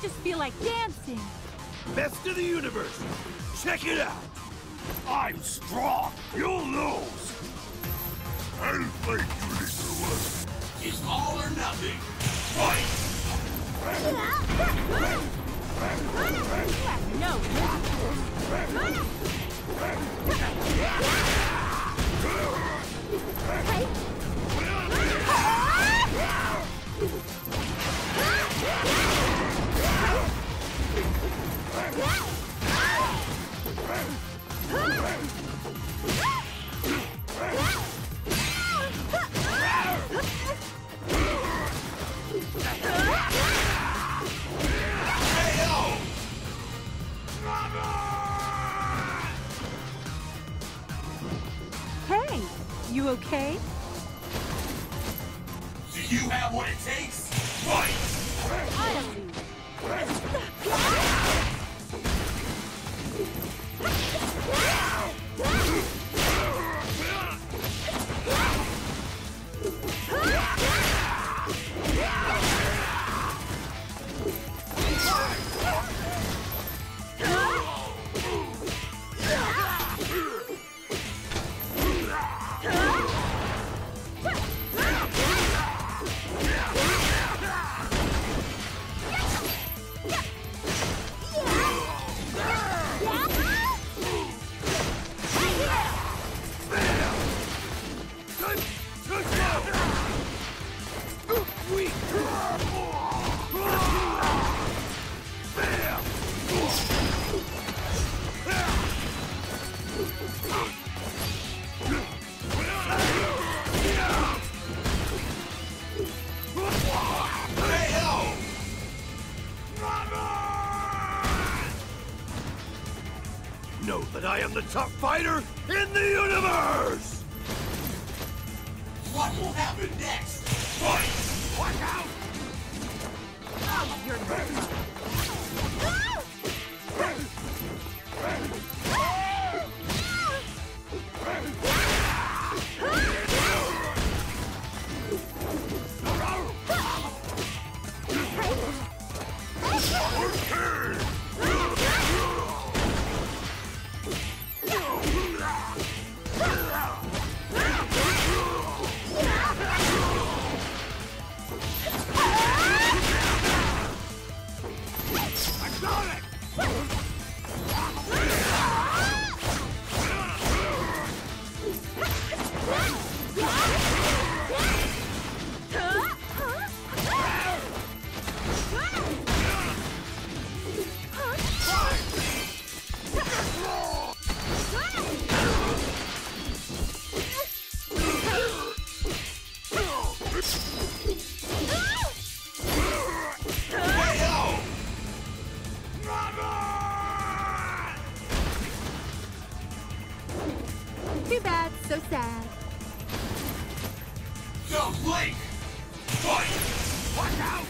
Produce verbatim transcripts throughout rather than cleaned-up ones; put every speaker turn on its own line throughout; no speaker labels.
just feel like dancing.
Best of the universe. Check it out. I'm strong. You'll lose. I'll fight you, little one. It's all or nothing. Fight!
No. Hey, you okay?
Do you have what it takes? Fight!
I'll leave.
Know that I am the top fighter in the universe! What will happen next? Fight! Watch out!
Oh, you're too bad, so sad.
Go, Blake! Fight! Watch out!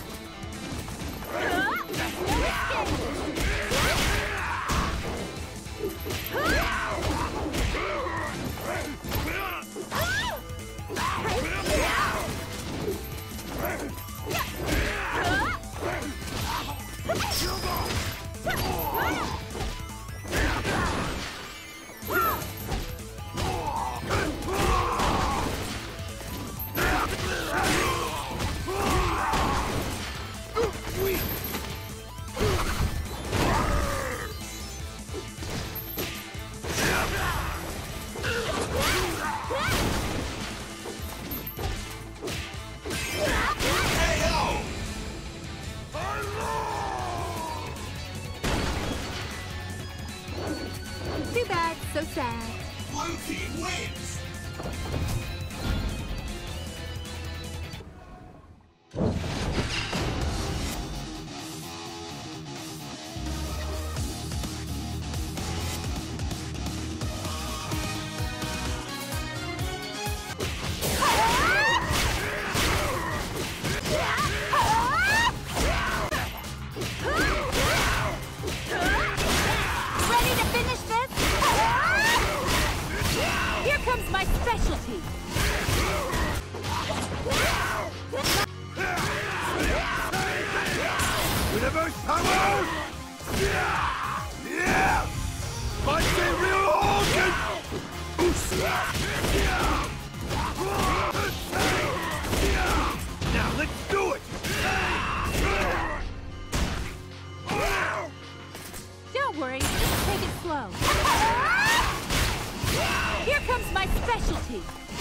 Too bad, so sad.
Blue team wins!
Ready to finish this? Here comes my specialty.
Come on! Yeah! Yeah! Might say real Hulk! Now let's do it!
Don't worry, just take it slow. Here comes my specialty.